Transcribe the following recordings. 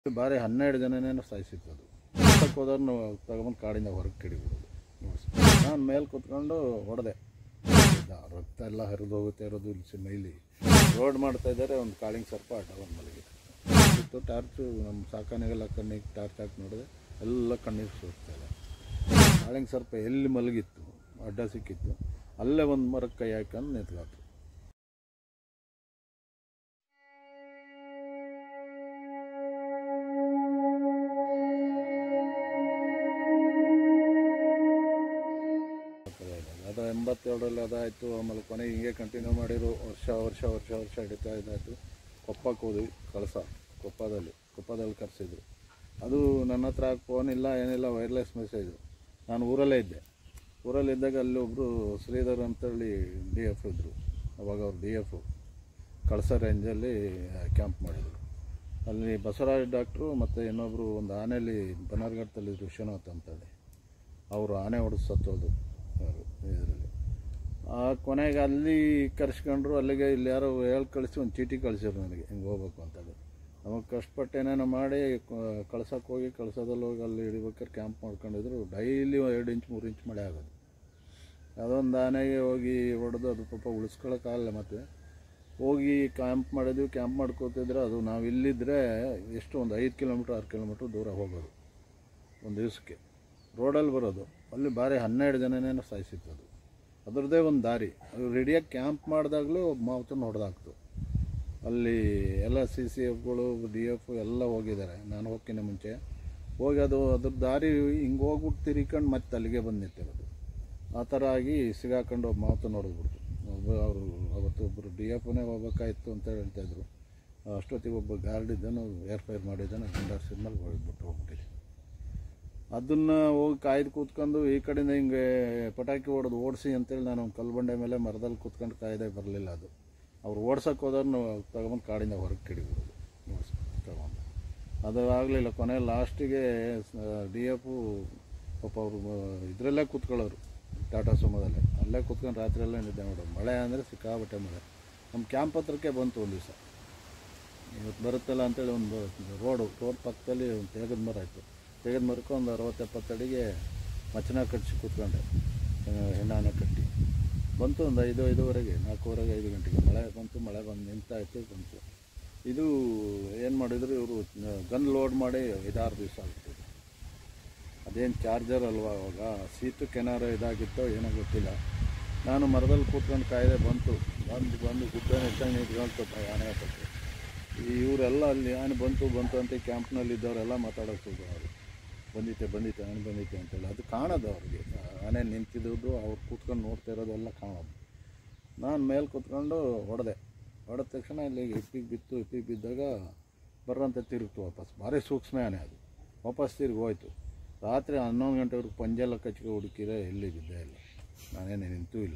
ಬಾರಿ 12 ಜನನೇನೋ ಸಾಯಿಸಿತ್ತು. ಊಟಕ್ಕೆ ಹೋದವ್ರು ತಗೊಂಬಂದು ಕಾಡಿಂದ ಹೊರಗೆ ಕಿಡಿಬಿಡೋದು. ನಾನು ಮೇಲೆ ಕೂತ್ಕೊಂಡು ಹೊಡೆದೆ. ರಕ್ತ ಎಲ್ಲ ಹರಿದು ಹೋಗುತ್ತೆ ಇರೋದು ಇಲ್ಲಿ ಮೈಲಿ ರೋಡ್ ಮಾಡ್ತಾ ಇದ್ದಾರೆ. ಒಂದು ಕಾಳಿಂಗ್ ಸರ್ಪ ಒಂದು ಮಲಗಿತ್ತು. ಟಾರ್ಚು ನಮ್ಮ ಸಾಕಾನೆಗೆಲ್ಲ ಕಣ್ಣಿಗೆ ಟಾರ್ಚ್ ಹಾಕಿ ನೋಡಿದೆ, ಎಲ್ಲ ಕಣ್ಣಿಗೆ ಸುರಿಸ್ತಾ ಇದೆ. ಕಾಳಿಂಗ್ ಸರ್ಪ ಎಲ್ಲಿ ಮಲಗಿತ್ತು ಅಡ್ಡ ಸಿಕ್ಕಿತ್ತು, ಅಲ್ಲೇ ಒಂದು ಮರಕ್ಕೆ ಕೈ ಹಾಕೊಂಡು ನಿಂತ್ಲಾತು. ಅದು 87ರಲ್ಲಿ ಅದಾಯಿತು. ಆಮೇಲೆ ಕೊನೆಗೆ ಹಿಂಗೆ ಕಂಟಿನ್ಯೂ ಮಾಡಿರು. ವರ್ಷ ಹಿಡಿತಾ ಇದ್ದಾಯಿತು. ಕೊಪ್ಪಕ್ಕೆ ಹೋದ್ವಿ. ಕೊಪ್ಪದಲ್ಲಿ ಕರೆಸಿದ್ರು. ಅದು ನನ್ನ ಹತ್ರ ಫೋನ್ ಇಲ್ಲ, ಏನಿಲ್ಲ, ವೈರ್ಲೆಸ್ ಮೆಸೇಜು. ನಾನು ಊರಲ್ಲಿದ್ದಾಗ ಅಲ್ಲಿ ಒಬ್ಬರು ಶ್ರೀಧರ್ ಅಂತೇಳಿ DF ಇದ್ದರು. ಅವಾಗ ಅವ್ರು DF ಕಳಸ ರೇಂಜಲ್ಲಿ ಕ್ಯಾಂಪ್ ಮಾಡಿದರು. ಅಲ್ಲಿ ಬಸವರಾಜ್ ಡಾಕ್ಟ್ರು ಮತ್ತು ಇನ್ನೊಬ್ಬರು ಒಂದು ಆನೆಯಲ್ಲಿ ಬನ್ನರ್ಘಟ್ಟದಲ್ಲಿ ವಿಶ್ವನಾಥ್ ಅಂತೇಳಿ ಅವರು ಆನೆ ಹೊಡೆದು ಸತ್ತೋದು ಇದರಲ್ಲಿ. ಕೊನೆಗೆ ಅಲ್ಲಿ ಕರೆಸ್ಕೊಂಡ್ರು. ಅಲ್ಲಿಗೆ ಇಲ್ಲಿ ಯಾರೋ ಕಳಿಸಿ ಒಂದು ಚೀಟಿ ಕಳಿಸಿದ್ರು ನನಗೆ, ಹಿಂಗೆ ಹೋಗ್ಬೇಕು ಅಂತೇಳಿ. ನಮಗೆ ಕಷ್ಟಪಟ್ಟು ಏನೇನೋ ಮಾಡಿ ಕಳ್ಸೋಕ್ಕೆ ಹೋಗಿ ಕಳ್ಸೋದಲ್ಲಿ ಹೋಗಿ ಅಲ್ಲಿ ಹಿಡಿಬೇಕಾದ್ರೆ ಕ್ಯಾಂಪ್ ಮಾಡ್ಕೊಂಡಿದ್ರು. ಡೈಲಿ 2 ಇಂಚ್ 3 ಇಂಚ್ ಮಳೆ ಆಗೋದು. ಅದೊಂದು ಆನೆಗೆ ಹೋಗಿ ಹೊಡೆದು ಅದು ಪಾಪ ಉಳಿಸ್ಕೊಳ್ಳೋಕ್ಕಾಗಲ್ಲ. ಮತ್ತು ಹೋಗಿ ಕ್ಯಾಂಪ್ ಮಾಡಿದ್ವಿ. ಕ್ಯಾಂಪ್ ಮಾಡ್ಕೋತಿದ್ರೆ ಅದು ನಾವು ಇಲ್ಲಿದ್ದರೆ ಎಷ್ಟು ಒಂದು 5 ಕಿಲೋಮೀಟ್ರ್ 6 ಕಿಲೋಮೀಟ್ರ್ ದೂರ ಹೋಗೋದು ಒಂದು ದಿವಸಕ್ಕೆ. ರೋಡಲ್ಲಿ ಬರೋದು. ಅಲ್ಲಿ ಬಾರಿ 12 ಜನನೇನೋ ಸಾಯಿಸಿತ್ತು. ಅದು ಅದರದ್ದೇ ಒಂದು ದಾರಿ. ಅದು ರೆಡಿಯಾಗಿ ಕ್ಯಾಂಪ್ ಮಾಡಿದಾಗಲೂ ಮಾವತನ್ನು ಹೊಡೆದಾಕ್ತು. ಅಲ್ಲಿ ಎಲ್ಲ CCFಗಳು DF ಎಲ್ಲ ಹೋಗಿದ್ದಾರೆ. ನಾನು ಹೋಗ್ತೀನಿ ಮುಂಚೆ ಹೋಗಿ ಅದ್ರ ದಾರಿ ಹಿಂಗೆ ಹೋಗ್ಬಿಟ್ಟು ತಿರ್ಕೊಂಡು ಮತ್ತೆ ಅಲ್ಲಿಗೆ ಬಂದು ನಿಂತಿರೋದು. ಆ ಥರ ಆಗಿ ಸಿಗಾಕೊಂಡು ಒಬ್ಬ ಮಾವತನ್ನು ಹೊಡೆದ್ಬಿಡ್ತು. ಅವರು ಅವತ್ತು ಒಬ್ಬರು DFನೇ ಹೋಗ್ಬೇಕಾಯ್ತು ಅಂತ ಹೇಳ್ತಾಯಿದ್ರು. ಅಷ್ಟೊತ್ತಿಗೆ ಒಬ್ಬ ಗಾರ್ಡ್ ಇದ್ದನು, ಏರ್ ಫೈರ್ ಮಾಡಿದ್ದಾನೆ, ಗುಂಡಾರ್ಸಿದ ಮೇಲೆ ಹೊಡೆದ್ಬಿಟ್ಟು ಹೋಗ್ಬಿಟ್ಟಿದೆ. ಅದನ್ನು ಹೋಗಿ ಕಾಯ್ದು ಕೂತ್ಕೊಂಡು ಈ ಕಡೆಯಿಂದ ಹಿಂಗೆ ಪಟಾಕಿ ಹೊಡೆದು ಓಡಿಸಿ ಅಂತೇಳಿ ನಾನು ಒಂದು ಕಲ್ಲು ಬಂಡೆ ಮೇಲೆ ಮರದಲ್ಲಿ ಕೂತ್ಕೊಂಡು ಕಾಯ್ದೆ ಬರಲಿಲ್ಲ. ಅದು ಅವ್ರು ಓಡ್ಸೋಕ್ಕೆ ಹೋದವ್ರು ತಗೊಂಬಂದು ಕಾಡಿಂದ ಹೊರಗೆ ಕಿಡಿಬಿಡೋದು ತಗೊಂಡು. ಅದು ಆಗಲಿಲ್ಲ. ಕೊನೆ ಲಾಸ್ಟಿಗೆ DF ಪಾಪ ಅವರು ಇದರಲ್ಲೇ ಕೂತ್ಕೊಳ್ಳೋರು, ಟಾಟಾ ಸುಮೋದಲ್ಲೇ. ಅಲ್ಲೇ ಕೂತ್ಕೊಂಡು ರಾತ್ರಿಯಲ್ಲೇ ನಿದ್ದೆ ಮಾಡೋದು. ಮಳೆ ಅಂದರೆ ಸಿಕ್ಕಾಬಟ್ಟೆ ಮಳೆ. ನಮ್ಮ ಕ್ಯಾಂಪ್ ಹತ್ರಕ್ಕೆ ಬಂತು ಒಂದು ದಿವಸ. ಇವತ್ತು ಬರುತ್ತಲ್ಲ ಅಂತೇಳಿ ಒಂದು ರೋಡ್ ಪಕ್ಕದಲ್ಲಿ ಒಂದು ತೇಗದ ಮರಕ್ಕೆ ಒಂದು 60-70 ಅಡಿಗೆ ಮಚ್ಚನ ಕಟ್ಟಿಸಿ ಕೂತ್ಕೊಂಡೆ. ಹೆಣ್ಣಾನೆ ಕಟ್ಟಿ ಬಂತು. ಒಂದು 5-5:30 4:15 5 ಗಂಟೆಗೆ ಮಳೆ ಬಂದು ನಿಂತಾಯಿತು. ಇದು ಏನು ಮಾಡಿದ್ರು ಇವರು, ಗನ್ ಲೋಡ್ ಮಾಡಿ 5-6 ದಿವಸ ಆಗ್ತಿದೆ. ಅದೇನು ಚಾರ್ಜರ್ ಅಲ್ವಾ, ಅವಾಗ ಶೀತಕ್ಕೇನಾರು ಇದಾಗಿತ್ತೋ ಏನೋ ಗೊತ್ತಿಲ್ಲ. ನಾನು ಮರದಲ್ಲಿ ಕೂತ್ಕೊಂಡು ಕಾಯ್ದೆ. ಬಂದು ಗುಡ್ಡ ಹೆಚ್ಚಾಗಿ ನಿಂತ್ಕೊಳ್ತು ಆನೆ ಹತ್ತಕ್ಕೆ. ಇವರೆಲ್ಲ ಅಲ್ಲಿ ಆನೆ ಬಂತು ಅಂತ ಕ್ಯಾಂಪ್ನಲ್ಲಿ ಇದ್ದವರೆಲ್ಲ ಮಾತಾಡೋದು. ಅವರು ಬಂದಿತ್ತೆ ಆನೆ ಬಂದಿತ್ತೆ ಅಂತೆಲ್ಲ. ಅದು ಕಾಣೋದು ಅವ್ರಿಗೆ. ಆನೆ ನಿಂತಿದ್ದು ಅವ್ರು ಕೂತ್ಕೊಂಡು ನೋಡ್ತಾ ಇರೋದೆಲ್ಲ ಕಾಣೋದು. ನಾನು ಮೇಲೆ ಕೂತ್ಕೊಂಡು ಹೊಡೆದ ತಕ್ಷಣ ಇಲ್ಲಿ ಇಪ್ಪಿಗೆ ಬಿದ್ದಾಗ ಬರ್ರಂತ ತಿರುಗ್ತು ವಾಪಸ್. ಭಾರಿ ಸೂಕ್ಷ್ಮ ಆನೆ ಅದು. ವಾಪಸ್ ತಿರುಗಿ ಹೋಯ್ತು. ರಾತ್ರಿ 11 ಗಂಟೆವರೆಗೆ ಪಂಜೆಲ್ಲ ಕಚ್ಚಿಗೆ ಹುಡುಕಿದ್ರೆ ಎಲ್ಲಿ ಬಿದ್ದೇ ಇಲ್ಲ. ನಾನೇನು ನಿಂತೂ ಇಲ್ಲ.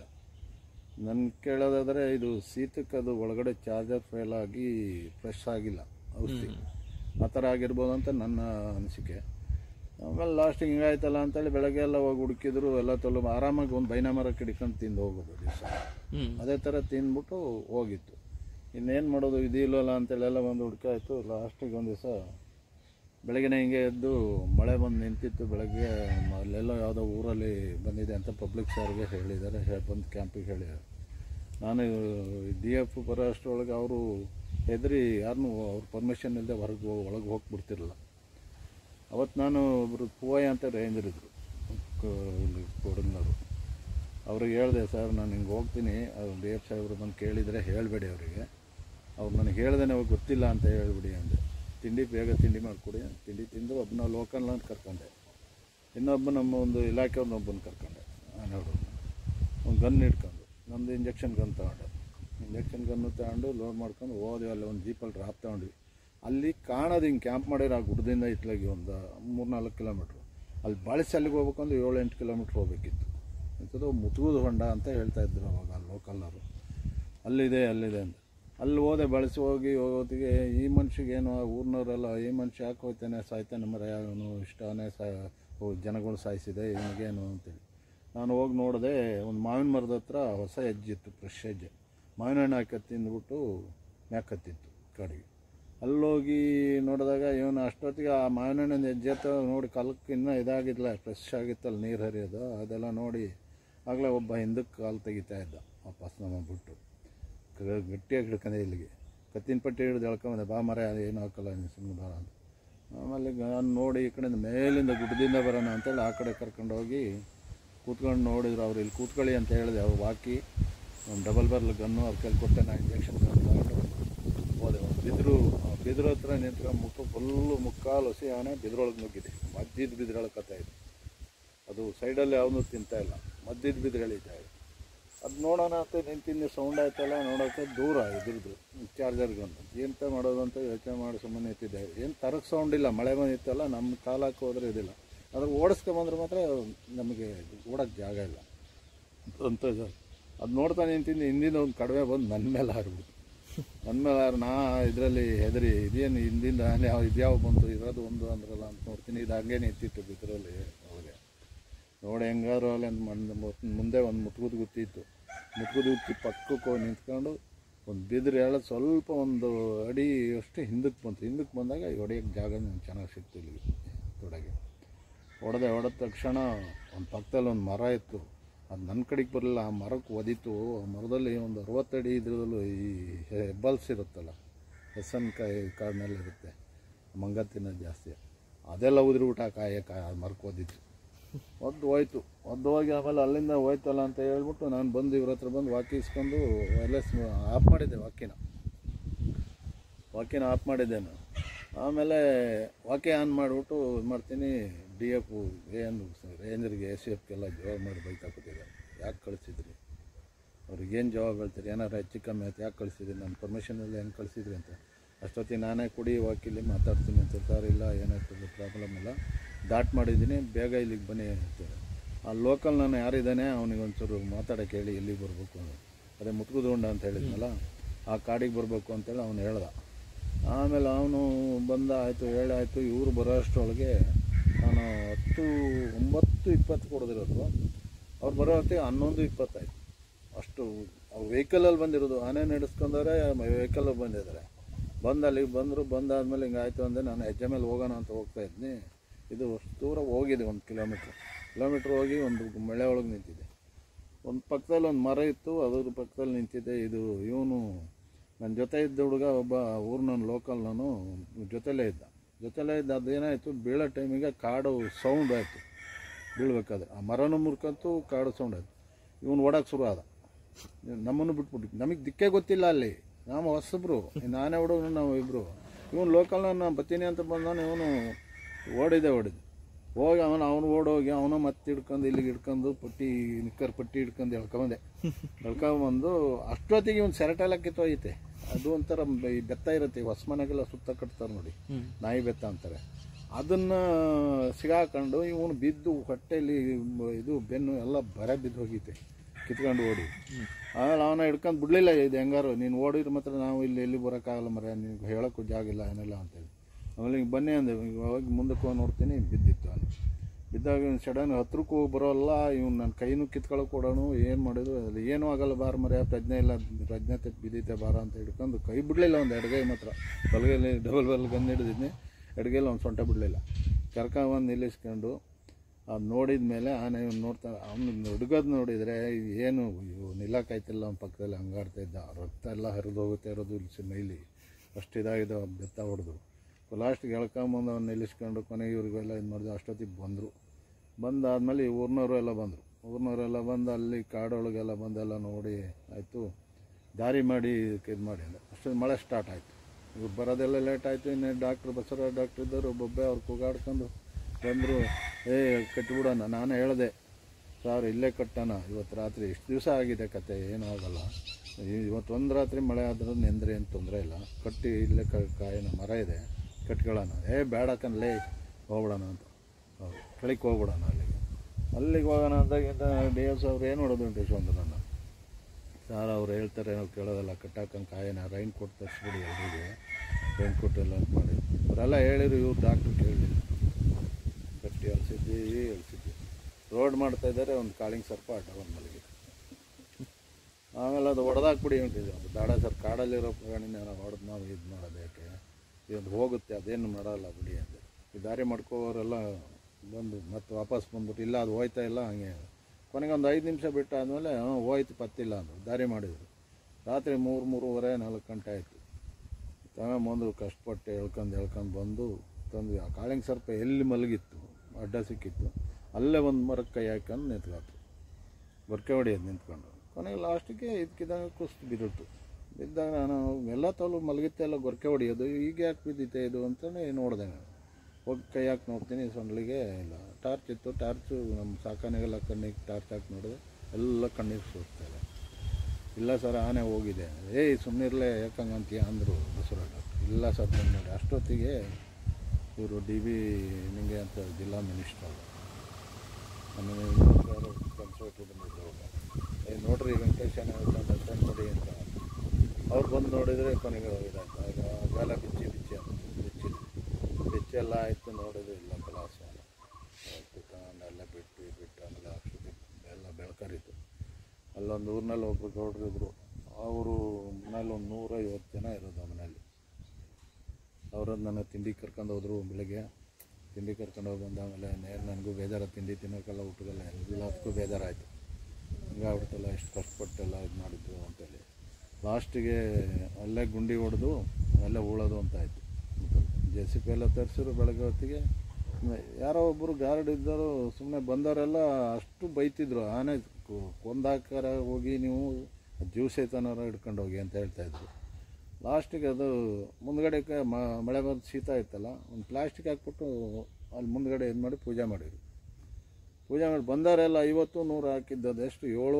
ನನ್ನ ಕೇಳೋದಾದರೆ ಇದು ಶೀತಕ್ಕೆ ಅದು ಒಳಗಡೆ ಚಾರ್ಜರ್ ಫೇಲ್ ಆಗಿ ಫ್ರೆಶ್ ಆಗಿಲ್ಲ ಔಷಧಿ, ಆ ಥರ ಆಗಿರ್ಬೋದು ಅಂತ ನನ್ನ ಅನಿಸಿಕೆ. ಆಮೇಲೆ ಲಾಸ್ಟಿಗೆ ಹಿಂಗಾಯ್ತಲ್ಲ ಅಂತೇಳಿ ಬೆಳಗ್ಗೆ ಎಲ್ಲ ಹೋಗಿ ಹುಡುಕಿದ್ರು. ಎಲ್ಲ ಆರಾಮಾಗಿ ಒಂದು ಬೈನ ಮರ ಕಿಡ್ಕೊಂಡು ತಿಂದು ಹೋಗೋದು ದಿವಸ. ಅದೇ ಥರ ತಿಂದ್ಬಿಟ್ಟು ಹೋಗಿತ್ತು. ಇನ್ನೇನು ಮಾಡೋದು, ಇದಿಲ್ಲಲ್ಲ ಅಂತೇಳಿ ಎಲ್ಲ ಬಂದು ಹುಡುಕಾಯ್ತು. ಲಾಸ್ಟಿಗೆ ಒಂದು ದಿವಸ ಬೆಳಗ್ಗೆನೇ ಹಿಂಗೆ ಎದ್ದು ಮಳೆ ಬಂದು ನಿಂತಿತ್ತು. ಬೆಳಗ್ಗೆ ಅಲ್ಲೆಲ್ಲ ಯಾವುದೋ ಊರಲ್ಲಿ ಬಂದಿದೆ ಅಂತ ಪಬ್ಲಿಕ್ ಸಾರಿಗೆ ಹೇಳಿದ್ದಾರೆ. ಬಂದು ಕ್ಯಾಂಪಿಗೆ ಹೇಳಿದ್ದಾರೆ. ನಾನು DF ಬರೋ ಅಷ್ಟರೊಳಗೆ ಅವರು ಹೆದರಿ ಯಾರನ್ನೂ ಅವ್ರ ಪರ್ಮಿಷನ್ ಇಲ್ಲದೆ ಒಳಗೆ ಹೋಗ್ಬಿಡ್ತಿರಲಿಲ್ಲ. ಅವತ್ತು ನಾನು ಒಬ್ಬರು ಪೂವಯ್ಯ ಅಂತ ರೇಂಜರ್ ಇದ್ದರು ಇಲ್ಲಿ ಕೊಡಗಿನವರು. ಅವ್ರಿಗೆ ಹೇಳಿದೆ, ಸರ್ ನಾನು ಹಿಂಗೆ ಹೋಗ್ತೀನಿ, ಅವ್ರು DF ಸಾಹೇಬರು ಬಂದು ಕೇಳಿದರೆ ಹೇಳಬೇಡಿ ಅವರಿಗೆ, ಅವ್ರು ನನಗೆ ಹೇಳ್ದೇನೆ ಅವ್ರಿಗೆ ಗೊತ್ತಿಲ್ಲ ಅಂತ ಹೇಳ್ಬಿಡಿ ಅಂದೆ. ಬೇಗ ತಿಂಡಿ ಮಾಡಿಕೊಡಿ. ತಿಂಡಿ ತಿಂದು ಒಬ್ಬನ ಲೋಕಲ್ ಅಂತ ಕರ್ಕೊಂಡೆ. ಇನ್ನೊಬ್ಬ ನಮ್ಮ ಒಂದು ಇಲಾಖೆಯವ್ರನ್ನೊಬ್ಬನ ಕರ್ಕೊಂಡೆ. ನಾನು ಒಂದು ಗನ್ ಇಟ್ಕೊಂಡು ನಮ್ಮದು ಇಂಜೆಕ್ಷನ್ ಗನ್ ತಗೊಂಡೆ. ಇಂಜೆಕ್ಷನ್ ಗನ್ನು ತಗೊಂಡು ಲೋಡ್ ಮಾಡ್ಕೊಂಡು ಹೋದ್ವಿ. ಅಲ್ಲಿ ಒಂದು ಜೀಪಲ್ಲಿ ಡ್ರಾಪ್ ತೊಗೊಂಡ್ವಿ. ಅಲ್ಲಿ ಕಾಣೋದು ಹಿಂಗೆ ಕ್ಯಾಂಪ್ ಮಾಡಿರೋ ಆ ಗುಡ್ಡದಿಂದ ಇಟ್ಲಾಗಿ ಒಂದು 3-4 ಕಿಲೋಮೀಟ್ರು. ಅಲ್ಲಿ ಬಳಸಿ ಅಲ್ಲಿಗೆ ಹೋಗ್ಬೇಕಂದ್ರೆ 7-8 ಕಿಲೋಮೀಟ್ರ್ ಹೋಗ್ಬೇಕಿತ್ತು. ಇಂಥದ್ದು ಮುತುಗುದ ಹೊಂಡ ಅಂತ ಹೇಳ್ತಾಯಿದ್ರು ಅವಾಗ ಲೋಕಲ್ನವರು. ಅಲ್ಲಿದೆ ಅಂತ. ಅಲ್ಲಿ ಹೋದೆ. ಬಳಸಿ ಹೋಗೋತ್ತಿಗೆ ಈ ಮನುಷ್ಯಗೇನು, ಊರಿನವರೆಲ್ಲ ಈ ಮನುಷ್ಯ ಯಾಕೆ ಹೋಗ್ತಾನೆ, ಸಾಯ್ತಾನೆ ಮರ, ಅವನು ಇಷ್ಟನೇ ಜನಗಳು ಸಾಯಿಸಿದೆ ಇವನಿಗೇನು ಅಂತೇಳಿ. ನಾನು ಹೋಗಿ ನೋಡಿದೆ, ಒಂದು ಮಾವಿನ ಮರದ ಹತ್ರ ಹೊಸ ಹೆಜ್ಜೆ ಇತ್ತು, ಫ್ರೆಶ್ ಹೆಜ್ಜೆ. ಮಾವಿನ ಹಣ್ಣು ಹಾಕಿ ತಿಂದ್ಬಿಟ್ಟು ಮ್ಯಾಕತ್ತಿತ್ತು ಕಾಡಿಗೆ. ಅಲ್ಲೋಗಿ ನೋಡಿದಾಗ ಇವನು ಅಷ್ಟೊತ್ತಿಗೆ ಆ ಮಾವಿನ ಹಣ್ಣಿನ ಹೆಜ್ಜೆ ನೋಡಿ ಕಲ್ಕು ಇನ್ನೂ ಇದಾಗಿಲ್ಲ, ಫ್ರೆಶ್ ಆಗಿತ್ತಲ್ಲ ನೀರು ಹರಿಯೋದು, ಅದೆಲ್ಲ ನೋಡಿ ಆಗಲೇ ಒಬ್ಬ ಹಿಂದಕ್ಕೆ ಕಾಲು ತೆಗಿತಾ ಇದ್ದ ವಾಪಸ್ ನಮ್ಮ ಬಿಟ್ಟು ಗಟ್ಟಿಯಾಗಿ ಹಿಡ್ಕೊಂಡೆ ಇಲ್ಲಿಗೆ ಕತ್ತಿನ ಪಟ್ಟಿ ಹಿಡಿದು ಎಳ್ಕೊಂಬಂದೆ, ಬಾ ಮರ ಅದು ಏನೂ ಹಾಕಲ್ಲ ನೀನು ಸುಮ್ಮನೆ ಬಾರ ಅಂತ. ಆಮೇಲೆ ನಾನು ನೋಡಿ ಈ ಕಡೆಯಿಂದ ಮೇಲಿಂದ ಗುಡ್ಡದಿಂದ ಬರೋಣ ಅಂತೇಳಿ ಆ ಕಡೆ ಕರ್ಕೊಂಡೋಗಿ ಕೂತ್ಕೊಂಡು ನೋಡಿದ್ರು. ಅವ್ರು ಇಲ್ಲಿ ಕೂತ್ಕೊಳ್ಳಿ ಅಂತ ಹೇಳಿದೆ. ಅವ್ರು ಹಾಕಿ ಒಂದು ಡಬಲ್ ಬರ್ಲ್ ಗನ್ನು ಅವ್ರ ಕೈಲಿ ಕೊಟ್ಟೆ, ನಾನು ಇಂಜೆಕ್ಷನ್ ತಗೊಂಡು ಹೋದೆ. ಬಿದ್ರು ಹತ್ರ ನಿಂತ್ಕೊಂಡು ಫುಲ್ಲು ಮುಕ್ಕಾಲು ಹಸಿ ಆನೆ ಬಿದ್ರೊಳಗೆ ನುಗ್ಗಿದೆ. ಮದ್ದಿದ್ದು ಬಿದ್ರೊಳಕತ್ತಾ ಇದೆ. ಅದು ಸೈಡಲ್ಲಿ ಯಾವನೂ ತಿಂತಾಯಿಲ್ಲ, ಮದ್ದಿದ್ದು ಬಿದ್ರೆಳೀತಾ ಇದೆ. ಅದು ನೋಡೋಣ ಅಂತ ನಿಂತಿದ್ದು ಸೌಂಡ್ ಆಯ್ತಲ್ಲ, ನೋಡೋಕ್ಕೆ ದೂರ ಇದ್ರದ್ದು ಚಾರ್ಜರ್ಗೊಂಡು ಎಂತ ಮಾಡೋದು ಅಂತ ಯೋಚನೆ ಮಾಡಿ ಸುಮ್ಮನೆ ನಿಂತಿದ್ದೆ. ಏನು ತರಕ್ಕೆ ಸೌಂಡ್ ಇಲ್ಲ, ಮಳೆ ಬಂದಿತ್ತಲ್ಲ, ನಮ್ಮ ಕಾಲಕ್ಕೆ ಹೋದರೆ ಇದಿಲ್ಲ. ಅದ್ರ ಓಡಿಸ್ಕೊಂಬಂದ್ರೆ ಮಾತ್ರ ನಮಗೆ ಓಡೋಕ್ಕೆ ಜಾಗ ಇಲ್ಲ ಅಂತ. ಅದು ನೋಡ್ತಾ ನಿಂತಿದ್ದು ಹಿಂದಿಂದ ಒಂದು ಕಡಿಮೆ ಬಂದು ನನ್ನ ಮೇಲೆ ಹಾರಿಬಿಡ್ತು. ನನ್ನ ಮೇಲೆ ನಾ ಇದರಲ್ಲಿ ಹೆದರಿ ಇದೇನು ಹಿಂದಿಂದ ಇದ್ಯಾವ ಬಂತು, ಇರೋದು ಒಂದು ಅಂದ್ರಲ್ಲ ಅಂತ ನೋಡ್ತೀನಿ. ಇದು ಹಂಗೆ ನಿಂತಿತ್ತು ಬಿದ್ರಲ್ಲಿ ಅವ್ರಿಗೆ. ನೋಡಿ ಹೆಂಗಾರು ಅಲ್ಲಿ ಮುಂದೆ ಒಂದು ಮುತ್ಕುದು ಗುತ್ತಿತ್ತು. ಮುತ್ಕುದು ಗುತ್ತಿ ಪಕ್ಕಕ್ಕೆ ಹೋಗಿ ನಿಂತ್ಕೊಂಡು ಒಂದು ಬಿದ್ರು ಹೇಳೋದು ಸ್ವಲ್ಪ ಒಂದು ಅಡಿ ಅಷ್ಟು ಹಿಂದಕ್ಕೆ ಬಂತು. ಹಿಂದಕ್ಕೆ ಬಂದಾಗ ಹೊಡೆಯೋಕ್ಕೆ ಜಾಗ ಚೆನ್ನಾಗಿ ಸಿಕ್ತು ಇಲ್ಲಿಗೆ ತೊಡೆಗೆ. ಹೊಡೆದ ತಕ್ಷಣ ಒಂದು ಪಕ್ಕದಲ್ಲಿ ಒಂದು ಮರ ಇತ್ತು, ಅದು ನನ್ನ ಕಡೆಗೆ ಬರಲಿಲ್ಲ, ಆ ಮರಕ್ಕೆ ಒದಿತು. ಆ ಮರದಲ್ಲಿ ಒಂದು 60 ಅಡಿ ಇದ್ರಲ್ಲೂ ಈ ಹೆಬ್ಬಲ್ಸ್ ಇರುತ್ತಲ್ಲ, ಹೆಸನ್ಕಾಯಿ ಕಾಡಿನಲ್ಲಿ ಇರುತ್ತೆ, ಮಂಗ ತಿನ್ನೋದು ಜಾಸ್ತಿ, ಅದೆಲ್ಲ ಉದುರಿಬಿಟ್ಟು ಆ ಮರಕ್ಕೆ ಒದಿತ್ತು. ಹೋಯ್ತು. ಹೋಗಿ ಆಮೇಲೆ ಅಲ್ಲಿಂದ ಹೋಯ್ತಲ್ಲ ಅಂತ ಹೇಳ್ಬಿಟ್ಟು ನಾನು ಬಂದು ಇವ್ರ ಹತ್ರ ಬಂದು ವಾಕಿ ಇಸ್ಕೊಂಡು ವೈರ್ಲೆಸ್ ಆಫ್ ಮಾಡಿದ್ದೆ. ವಾಕಿನ ಆಫ್ ಮಾಡಿದ್ದೆ ನಾನು. ಆಮೇಲೆ ವಾಕಿ ಆನ್ ಮಾಡಿಬಿಟ್ಟು ಇದು ಮಾಡ್ತೀನಿ. DF ರೇಂಜರ್ಗೆ ACFಗೆಲ್ಲ ಜವಾಬ್ ಮಾಡಿ ಬೈತಾ ಕೂತಿದ್ದಾರೆ. ಯಾಕೆ ಕಳಿಸಿದ್ರಿ, ಅವ್ರಿಗೇನು ಜವಾಬ್ ಹೇಳ್ತೀರಿ, ಏನಾರು ಹೆಚ್ಚು ಕಮ್ಮಿ ಆಯ್ತು, ಯಾಕೆ ಕಳಿಸಿದ್ರಿ, ನನ್ನ ಪರ್ಮಿಷನಲ್ಲಿ ಹೆಂಗೆ ಕಳಿಸಿದ್ರಿ ಅಂತ. ಅಷ್ಟೊತ್ತಿಗೆ ನಾನೇ ವಾಕಿಲಿ ಮಾತಾಡ್ತೀನಿ ಅಂತ. ಸರ್ ಇಲ್ಲ, ಏನಾಗ್ತದೆ ಪ್ರಾಬ್ಲಮ್ ಇಲ್ಲ, ದಾಟ್ ಮಾಡಿದ್ದೀನಿ, ಬೇಗ ಇಲ್ಲಿಗೆ ಬನ್ನಿ ಅಂತೇಳಿ. ಆ ಲೋಕಲ್ ನಾನು ಯಾರಿದ್ದಾನೆ ಅವನಿಗೆ ಒಂಚೂರು ಮಾತಾಡೋಕ್ಕೆ ಹೇಳಿ ಎಲ್ಲಿಗೆ ಬರಬೇಕು, ಅದೇ ಮುತ್ಕುದುಂಡ ಅಂತ ಹೇಳಿದ್ನಲ್ಲ, ಆ ಕಾಡಿಗೆ ಬರಬೇಕು ಅಂತೇಳಿ ಅವನು ಹೇಳ್ದ. ಆಮೇಲೆ ಅವನು ಬಂದ, ಆಯಿತು ಹೇಳಾಯಿತು. ಇವರು ಬರೋ ಅಷ್ಟರೊಳಗೆ ನಾನು 9:20 ಕೊಡೋದಿರೋದು, ಅವ್ರು ಬರೋ ಹೊತ್ತಿಗೆ 11:20 ಆಯಿತು. ಅಷ್ಟು ಅವ್ರು ವೆಹಿಕಲಲ್ಲಿ ಬಂದಿರೋದು, ಆನೆ ನಡೆಸ್ಕೊಂಡವ್ರೆ ವೆಹಿಕಲಲ್ಲಿ ಬಂದಿದ್ದಾರೆ. ಅಲ್ಲಿಗೆ ಬಂದಾದ್ಮೇಲೆ ಹಿಂಗಾಯ್ತು ಅಂದರೆ ನಾನು ಹೆಜ್ಜೆ ಮೇಲೆ ಹೋಗೋಣ ಅಂತ ಹೋಗ್ತಾಯಿದ್ನಿ. ಇದು ಅಷ್ಟು ದೂರ ಹೋಗಿದೆ, 1 ಕಿಲೋಮೀಟ್ರ್ ಹೋಗಿ ಒಂದು ಮಳೆ ಒಳಗೆ ನಿಂತಿದ್ದೆ. ಒಂದು ಪಕ್ಕದಲ್ಲಿ ಒಂದು ಮರ ಇತ್ತು, ಅದ್ರ ಪಕ್ಕದಲ್ಲಿ ನಿಂತಿದ್ದೆ. ಇದು ಇವನು ನನ್ನ ಜೊತೆ ಇದ್ದ ಹುಡುಗ ಒಬ್ಬ ಊರಿನ ಲೋಕಲ್, ನಾನು ಜೊತೆಲೇ ಇದ್ದ. ಅದೇನಾಯಿತು, ಬೀಳೋ ಟೈಮಿಗೆ ಕಾಡು ಸೌಂಡ್ ಆಯಿತು. ಬೀಳ್ಬೇಕಾದ್ರೆ ಆ ಮರನೂ ಮುರ್ಕಂತು ಕಾಡು ಸೌಂಡ್ ಆಯಿತು. ಇವನು ಓಡೋಕ್ಕೆ ಶುರು ಆದ, ನಮ್ಮನ್ನು ಬಿಟ್ಬಿಟ್ಟು. ನಮಗೆ ದಿಕ್ಕೇ ಗೊತ್ತಿಲ್ಲ ಅಲ್ಲಿ, ನಾವು ಹೊಸಬ್ರು, ನಾನೇ ಹುಡುಗರು, ನಾವು ಇಬ್ಬರು. ಇವನು ಲೋಕಲ್ನ ನಾನು ಬರ್ತೀನಿ ಅಂತ ಬಂದಾನೆ. ಇವನು ಓಡಿದೆ ಹೋಗಿ ಅವನು ಓಡೋಗಿ ಅವನು ಮತ್ತೆ ಹಿಡ್ಕೊಂಡು ಇಲ್ಲಿಗೆ ಹಿಡ್ಕೊಂಡು ನಿಕ್ಕರ್ ಪಟ್ಟಿ ಹಿಡ್ಕೊಂಡು ಎಳ್ಕೊಂಬಂದು ಅಷ್ಟೊತ್ತಿಗೆ ಇವನು ಸೆರಟೆಲ್ಲ ಕಿತ್ತೋಯ್ತೆ. ಅದು ಒಂಥರ ಈ ಬೆತ್ತ ಇರುತ್ತೆ, ಹೊಸ ಮನೆಗೆಲ್ಲ ಸುತ್ತ ಕಟ್ತಾರೆ ನೋಡಿ, ನಾಯಿ ಬೆತ್ತ ಅಂತಾರೆ. ಅದನ್ನು ಸಿಗಾಕೊಂಡು ಇವನು ಬಿದ್ದು ಹೊಟ್ಟೆಯಲ್ಲಿ ಇದು ಬೆನ್ನು ಎಲ್ಲ ಬರೆ ಬಿದ್ದು ಹೋಗೈತೆ, ಕಿತ್ಕೊಂಡು ಓಡಿ. ಆಮೇಲೆ ಅವನ ಹಿಡ್ಕೊಂಡು ಬಿಡಲಿಲ್ಲ. ಇದು ಹೆಂಗಾರು ನೀನು ಓಡಿದ್ರೆ ಮಾತ್ರ ನಾವು ಎಲ್ಲಿ ಬರೋಕ್ಕಾಗಲ್ಲ ಮರ, ನಿನ್ಗೆ ಹೇಳೋಕ್ಕೂ ಜಾಗ ಇಲ್ಲ ಏನಿಲ್ಲ ಅಂತೇಳಿ. ಆಮೇಲೆ ಹಿಂಗೆ ಬನ್ನಿ ಅಂದೆ. ಹೋಗಿ ಮುಂದಕ್ಕೆ ಹೋಗಿ ನೋಡ್ತೀನಿ, ಬಿದ್ದಿತ್ತು. ಅವನು ಬಿದ್ದಾಗ ಇವ್ನು ಸಡನ್ ಹತ್ರಕ್ಕೂ ಹೋಗಿ ಬರೋಲ್ಲ. ಇವ್ನು ನನ್ನ ಕೈನೂ ಕಿತ್ಕೊಳ್ಳೋಕೆ ಕೊಡೋಣ, ಏನು ಮಾಡಿದ್ರು ಅಲ್ಲಿ ಏನೂ ಆಗಲ್ಲ, ಬಾರ ಮರ, ಪ್ರಜ್ಞೆ ತೆತ್ತು ಬಿದ್ದೈತೆ ಬಾರ ಅಂತ ಹಿಡ್ಕೊಂಡು ಕೈ ಬಿಡಲಿಲ್ಲ. ಒಂದು ಎಡಗೈ ಮಾತ್ರ ಬಲಗೈಲಿ ಡಬಲ್ ಬರ್ಲ್ ಗನ್ ಹಿಡಿದಿದ್ನಿ, ಎಡಗೈಲಿ ಒಂದು ಸೊಂಟ ಬಿಡಲಿಲ್ಲ. ಕರ್ಕೊಂಬಂದು ನಿಲ್ಲಿಸ್ಕೊಂಡು ಅದು ನೋಡಿದ ಮೇಲೆ ಆನೆ ಇವ್ನು ನೋಡ್ತಾನೆ. ಅವ್ನು ಹುಡುಗದು ನೋಡಿದರೆ ಏನು ಇವು ನಿಲ್ಲಕ್ಕಾಯ್ತಿಲ್ಲ, ಅವ್ನ ಪಕ್ಕದಲ್ಲಿ ಹಂಗಾಡ್ತಾ ಇದ್ದ. ರಕ್ತ ಎಲ್ಲ ಹರಿದು ಹೋಗುತ್ತೆ ಇರೋದು ಮೈಲಿ, ಅಷ್ಟು ಇದಾಗಿದೆ ಬೆತ್ತ ಹೊಡೆದು. ಲಾಸ್ಟಿಗೆ ಎಳ್ಕೊಂಬಂದು ಅವ್ನು ನಿಲ್ಲಿಸ್ಕೊಂಡು ಕೊನೆಗೆ ಇವ್ರಿಗೆಲ್ಲ ಇದು ಮಾಡಿದ್ರು. ಅಷ್ಟೊತ್ತಿಗೆ ಬಂದಾದ್ಮೇಲೆ ಈ ಊರಿನವರೆಲ್ಲ ಬಂದು ಅಲ್ಲಿ ಕಾಡೊಳಗೆಲ್ಲ ಬಂದೆಲ್ಲ ನೋಡಿ ಆಯಿತು, ದಾರಿ ಮಾಡಿ ಇದು ಮಾಡಿ ಅಂದೆ. ಅಷ್ಟೊಂದು ಮಳೆ ಸ್ಟಾರ್ಟ್ ಆಯಿತು. ಇವ್ರು ಬರೋದೆಲ್ಲ ಲೇಟ್ ಆಯಿತು. ಇನ್ನು ಬಸವರಾಜ್ ಡಾಕ್ಟ್ರ್ ಇದ್ದರು, ಒಬ್ಬೊಬ್ಬೆ ಅವ್ರು ಕೂಗಾಡ್ಕೊಂಡು ಬಂದರು. ಕಟ್ಟಿಬಿಡೋಣ. ನಾನು ಹೇಳಿದೆ, ಸರ್ ಇಲ್ಲೇ ಕಟ್ಟೋಣ, ಇವತ್ತು ರಾತ್ರಿ ಇಷ್ಟು ದಿವಸ ಆಗಿದೆ ಕತೆ, ಏನೂ ಆಗಲ್ಲ, ಇವತ್ತು ಒಂದು ರಾತ್ರಿ ಮಳೆ ಆದರೂ ನೆಂದರೆ ಏನು ತೊಂದರೆ ಇಲ್ಲ, ಕಟ್ಟಿ ಇಲ್ಲೇ ಕಾಯಿನ ಮರ ಇದೆ ಕಟ್ಕೊಳ್ಳೋಣ. ಬೇಡ ಕನ್ಲೇ ಹೋಗ್ಬಿಡೋಣ ಅಂತ. ಹೌದು, ಕೆಳಕ್ಕೆ ಹೋಗ್ಬಿಡೋಣ ಅಲ್ಲಿಗೆ ಹೋಗೋಣ ಅಂದಾಗಿಂದ DF ಅವ್ರು ಏನು ನೋಡೋದುಂಟು ಯಶವಂತ ನನ್ನ. ಸರ್ ಅವ್ರು ಹೇಳ್ತಾರೆ, ನಾವು ಕೇಳೋದಲ್ಲ, ಕಟ್ಟಾಕಂಗೆ ಕಾಯಿನ ರೈನ್ ಕೋಟ್ ತರಿಸ್ಬಿಡಿ ಎಲ್ರಿಗೆ, ರೈನ್ ಕೋಟ್ ಎಲ್ಲ ಮಾಡಿ ಅವರೆಲ್ಲ ಹೇಳಿದ್ರು. ಇವ್ರು ಡಾಕ್ಟ್ರು ಕೇಳಲಿಲ್ಲ, ಕಟ್ಟಿ ಅಳಿಸಿದ್ವಿ. ರೋಡ್ ಮಾಡ್ತಾಯಿದ್ದಾರೆ, ಒಂದು ಕಾಳಿಂಗ್ ಸರ್ಪ ಅಡ್ಡ ಒಂದು ಮಲಗಿದೆ. ಆಮೇಲೆ ಅದು ಹೊಡೆದಾಕ್ಬಿಡಿ ಅಂತಿದ್ದೆ. ಒಂದು ದಾಡ ಸರ್ ಕಾಡಲ್ಲಿರೋ ಪ್ರಾಣಿನ ಹೊಡೆದು ನಾವು ಇದು ಮಾಡೋದು ಯಾಕೆ, ಇದು ಹೋಗುತ್ತೆ, ಅದೇನು ಮಾಡಲ್ಲ ಬಿಡಿ ಅಂತ. ಈ ದಾರಿ ಮಾಡ್ಕೋರೆಲ್ಲ ಬಂದು ಮತ್ತೆ ವಾಪಸ್ ಬಂದ್ಬಿಟ್ಟು ಇಲ್ಲ ಅದು ಹೋಯ್ತಾ ಇಲ್ಲ ಹಂಗೆ. ಕೊನೆಗೆ ಒಂದು 5 ನಿಮಿಷ ಬಿಟ್ಟು ಆದಮೇಲೆ ಹೋಯ್ತು ಪತ್ತಿಲ್ಲ ಅಂದರು. ದಾರಿ ಮಾಡಿದರು. ರಾತ್ರಿ 3-3:30 4 ಗಂಟೆ ಆಯಿತು. ಮುಂದೆ ಕಷ್ಟಪಟ್ಟು ಎಳ್ಕೊಂಡು ಬಂದು ತಂದ್ವಿ. ಆ ಕಾಳಿಂಗ ಸರ್ಪ ಎಲ್ಲಿ ಮಲಗಿತ್ತು ಅಡ್ಡ ಸಿಕ್ಕಿತ್ತು ಅಲ್ಲೇ ಒಂದು ಮರಕ್ಕೆ ಕೈ ಹಾಕೊಂಡು ನಿಂತ್ಕೊತು. ಗೊರಕೆ ಹೊಡಿಯೋದು ನಿಂತ್ಕೊಂಡು. ಕೊನೆಗೆ ಲಾಸ್ಟಿಗೆ ಇದಕ್ಕಿದ್ದಂಗೆ ಕುಸ್ತು ಬಿದ್ದಿತ್ತು. ಬಿದ್ದಾಗ ನಾನು ಎಲ್ಲ ತೋಲು ಮಲಗಿತ್ತೆಲ್ಲ ಗೊರಕೆ ಹೊಡಿಯೋದು, ಈಗ ಯಾಕೆ ಬಿದ್ದಿತ್ತೆ ಇದು ಅಂತಲೇ ನೋಡಿದೆ. ನಾನು ಹೋಗಿ ಕೈ ಹಾಕಿ ನೋಡ್ತೀನಿ, ಸೊಂಡ್ಲಿಗೆ ಇಲ್ಲ. ಟಾರ್ಚ್ ಇತ್ತು, ಟಾರ್ಚು ನಮ್ಮ ಸಾಕಾನೆಗೆಲ್ಲ ಕಣ್ಣಿಗೆ ಟಾರ್ಚ್ ಹಾಕಿ ನೋಡಿದೆ, ಎಲ್ಲ ಕಣ್ಣಿಗೆ ಸೋಗ್ತಾಯಿದೆ. ಇಲ್ಲ ಸರ್ ಆನೆ ಹೋಗಿದೆ. ಸುಮ್ಮನಿರಲೇ ಯಾಕಂಗಂತೀಯ ಅಂದರು ಬಸವರಾಜ್ ಡಾಕ್ಟ್ರು. ಇಲ್ಲ ಸರ್ ನೋಡಿ ಅಷ್ಟೊತ್ತಿಗೆ ಇವರು DB ನಿಂಗೆ ಅಂತ ಜಿಲ್ಲಾ ಮಿನಿಸ್ಟ್ರ್ ಅಲ್ಲ, ಆಮೇಲೆ ಯಾರು ಕನ್ಸರ್ವೇಟಿವ್ ಬಂದಿದ್ರು. ನೋಡ್ರಿ ವೆಂಕಟೇಶನ ಅಟೆಂಡ್ ಮಾಡಿ ಅಂತ ಅವ್ರು ಬಂದು ನೋಡಿದರೆ ಕೊನೆಗೆ ಇದಾಯ್ತು. ಆಗ ಗಾಲ ಬಿಚ್ಚಿ ಎಲ್ಲ ಆಯಿತು. ನೋಡಿದ್ರೆ ಇಲ್ಲ ಕಲಾಸ ಆಯಿತು. ತಗೊಂಡೆಲ್ಲ ಬಿಟ್ಟು ಆಮೇಲೆ ಅಕ್ಷತೆ ಎಲ್ಲ ಬೆಳ್ಕರಿತು. ಅಲ್ಲೊಂದು ಊರಿನಲ್ಲಿ ಒಬ್ಬರು ಗೌಡ್ರು ಇದ್ದರು. ಅವರು ಮನೇಲಿ ಒಂದು 150 ಜನ ಇರೋದು ಆ ಮನೇಲಿ. ಅವರದ್ದು ನನ್ನ ತಿಂಡಿ ಕರ್ಕೊಂಡು ಹೋದರು. ಬೆಳಗ್ಗೆ ತಿಂಡಿ ಕರ್ಕೊಂಡು ಹೋಗಿ ಬಂದಾಮೇಲೆ ನನಗೂ ಬೇಜಾರು, ತಿಂಡಿ ತಿನ್ನೋಕ್ಕೆಲ್ಲ ಊಟದಲ್ಲ ಎಲ್ಲದಕ್ಕೂ ಬೇಜಾರಾಯಿತು. ಹಂಗಾಗ್ಬಿಡ್ತಲ್ಲ ಎಷ್ಟು ಕಷ್ಟಪಟ್ಟೆಲ್ಲ ಇದು ಮಾಡಿದ್ದು ಅಂತೇಳಿ ಲಾಸ್ಟಿಗೆ ಅಲ್ಲೇ ಗುಂಡಿ ಹೊಡೆದು ಅಲ್ಲೇ ಉಳೋದು ಅಂತ ಆಯಿತು. JCB ಎಲ್ಲ ತರಿಸಿದ್ರು. ಬೆಳಗ್ಗೆ ಹೊತ್ತಿಗೆ ಯಾರೋ ಒಬ್ಬರು ಗಾರ್ಡ್ ಇದ್ದರು, ಸುಮ್ಮನೆ ಬಂದವರೆಲ್ಲ ಅಷ್ಟು ಬೈತಿದ್ರು. ಆನೆ ಕೊಂದಾಕಾರ ಹೋಗಿ ನೀವು ಜೀವ ಸಹಿತನವರ ಹಿಡ್ಕೊಂಡು ಹೋಗಿ ಅಂತ ಹೇಳ್ತಾಯಿದ್ರು. ಲಾಸ್ಟಿಗೆ ಅದು ಮುಂದ್ಗಡೆ ಮಳೆ ಬಂದು ಶೀತ ಇತ್ತಲ್ಲ, ಒಂದು ಪ್ಲಾಸ್ಟಿಕ್ ಹಾಕ್ಬಿಟ್ಟು ಅಲ್ಲಿ ಮುಂದ್ಗಡೆ ಇದು ಮಾಡಿ ಪೂಜೆ ಮಾಡಿದ್ರು. ಪೂಜೆ ಮಾಡಿ ಬಂದವರೆಲ್ಲ 50-100 ಹಾಕಿದ್ದದು ಎಷ್ಟು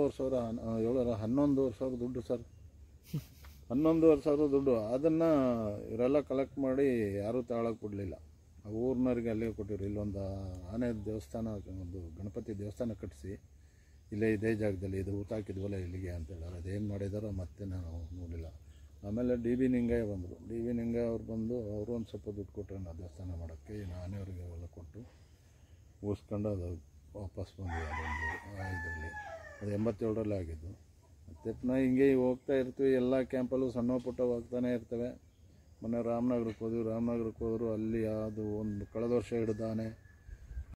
11,000 ದುಡ್ಡು ಸರ್. 11,000 ದುಡ್ಡು. ಅದನ್ನು ಇವರೆಲ್ಲ ಕಲೆಕ್ಟ್ ಮಾಡಿ ಯಾರೂ ತಗೊಳಕ್ಕೆ ಬಿಡಲಿಲ್ಲ. ಆ ಊರಿನವ್ರಿಗೆ ಅಲ್ಲಿಗೆ ಕೊಟ್ಟಿದ್ರು. ಇಲ್ಲೊಂದು ಆನೆ ದೇವಸ್ಥಾನ, ಒಂದು ಗಣಪತಿ ದೇವಸ್ಥಾನ ಕಟ್ಟಿಸಿ ಇಲ್ಲೇ ಇದೇ ಜಾಗದಲ್ಲಿ ಇದು ಊಟ ಹಾಕಿದ್ವಲ್ಲ ಇಲ್ಲಿಗೆ ಅಂತೇಳಿ ಅದೇನು ಮಾಡಿದಾರೋ ಮತ್ತೆ ನಾನು ನೋಡಿಲ್ಲ. ಆಮೇಲೆ DB ನಿಂಗಯ್ಯ ಬಂದರು. DB ನಿಂಗಯ್ಯ ಅವ್ರು ಬಂದು ಅವರು ಒಂದು ಸ್ವಲ್ಪ ದುಡ್ಡು ಕೊಟ್ಟರು ನಾವು ದೇವಸ್ಥಾನ ಮಾಡೋಕ್ಕೆ. ಆನೆಯವ್ರಿಗೆ ಎಲ್ಲ ಕೊಟ್ಟು ಉಳಿಸ್ಕೊಂಡು ಅದು ವಾಪಸ್ ಬಂದ್ವಿ. ಅದೊಂದು ಇದರಲ್ಲಿ ಅದು 87ರಲ್ಲಿ ಆಗಿದ್ದು. ಮತ್ತು ನಾವು ಹಿಂಗೆ ಹೋಗ್ತಾ ಇರ್ತೀವಿ. ಎಲ್ಲ ಕ್ಯಾಂಪಲ್ಲೂ ಸಣ್ಣ ಪುಟ್ಟ ಹೋಗ್ತಾನೆ ಇರ್ತವೆ. ಮೊನ್ನೆ ರಾಮನಗರಕ್ಕೆ ಹೋದ್ರು. ಅಲ್ಲಿ ಅದು ಒಂದು ಕಳೆದ ವರ್ಷ ಹಿಡಿದ ಆನೆ